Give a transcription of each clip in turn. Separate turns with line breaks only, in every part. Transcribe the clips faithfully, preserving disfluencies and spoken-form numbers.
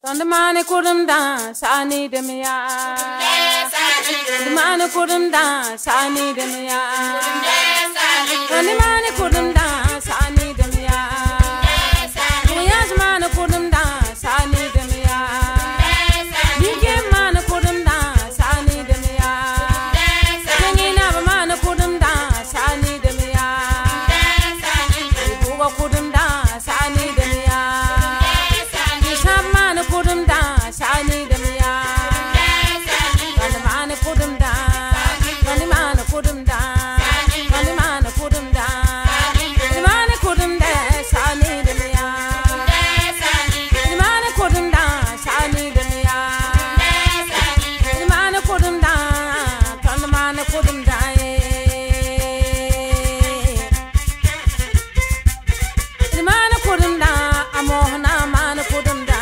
Don't the man couldn't dance, I need them ya. The man couldn't dance, I need them ya. Don't the man couldn't dance, I need them ya. The man couldn't dance, I need them ya. The man couldn't dance, I need them ya. The man couldn't dance, I need them ya. The couldn't dance, I need them ya. Put him down, I need them, yeah. When the man put him down, when the man put him down, when the man put him down, the man put him down, I need them, yeah. The man put him down, I need them, yeah. The man put him down, when the man put him down, the man put him down, I'm on a man put him down.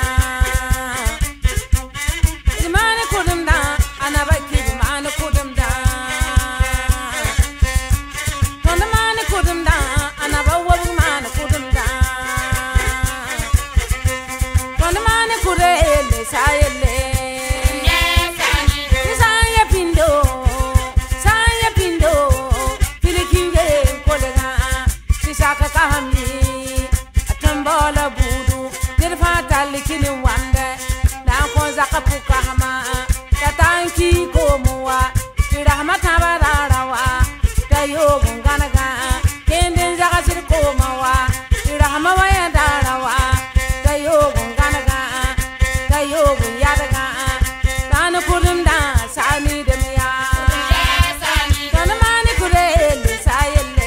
Kini wande na konza kapuka hama tatanki komuwa kirahma tabararawa tayo gunganaga kenden zaga sir komawa kirahma waya darawa tayo gunganaga tayo gunyadaga tanu kudum da sani demiya tanu mani kudele sayele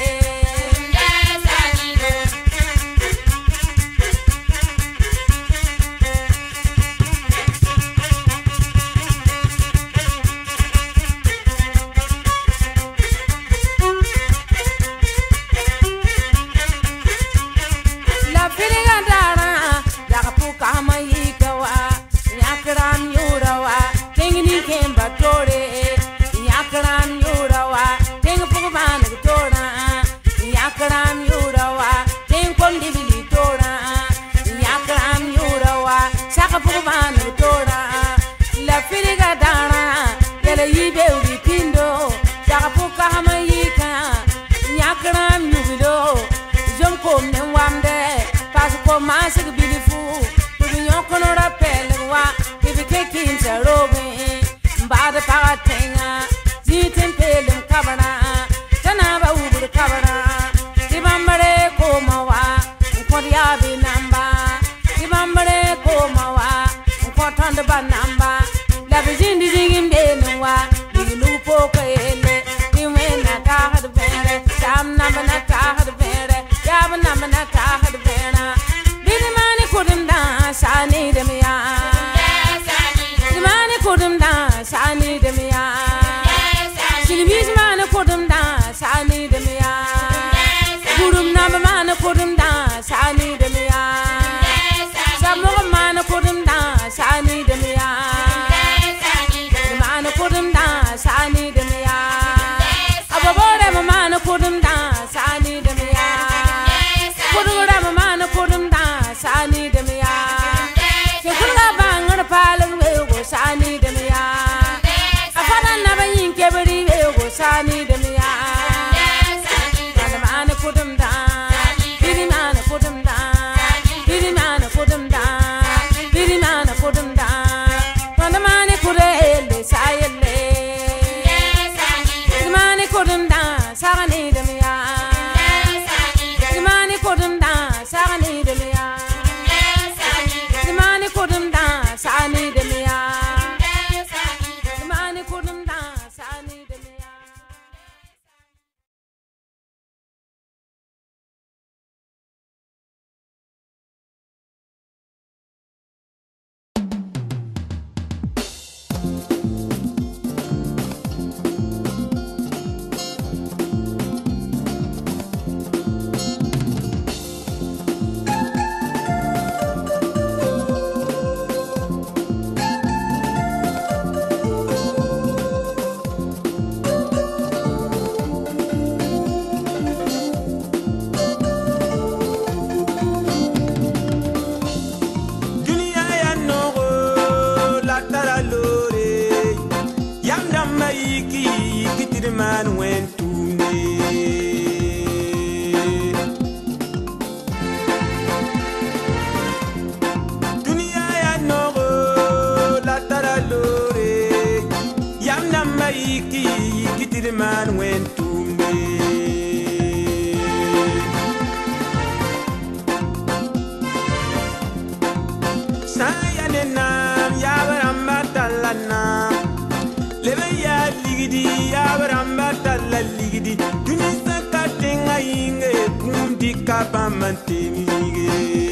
Masik beautiful, but you can not appel. If you take in the robin, by the power tenga, Zitin Pelum Cabana, Tanaba Uber Cabana, Tibambare Komawa, Kodiabi number, Tibambare Komawa, Kotan the Banamba, Labizin the Zingin Benua, the Lupo Kale, the Winata had the Vere, Sam Nabanata had the Vere, Yabanamata had the Vere. Couldn't dance, I need them, yeah. The man couldn't dance, I need them, yeah. The man couldn't dance, I need them, yeah. Couldn't number man couldn't dance, I need them, yeah. Some man couldn't dance, I need them, yeah.
man went to me. Dunia ya nogo la taralore yam na maiki kitir man went to me. Saya nenam ya baramba talana lebe ya ligidi ya baramba talaligidi tunisa katenga inge kundi kapamante mige.